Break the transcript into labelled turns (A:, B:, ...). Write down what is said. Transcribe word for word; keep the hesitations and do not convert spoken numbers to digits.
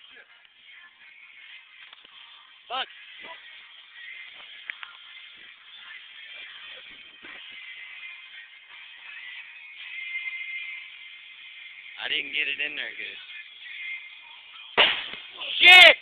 A: Fuck. I didn't get it in there good. Shit!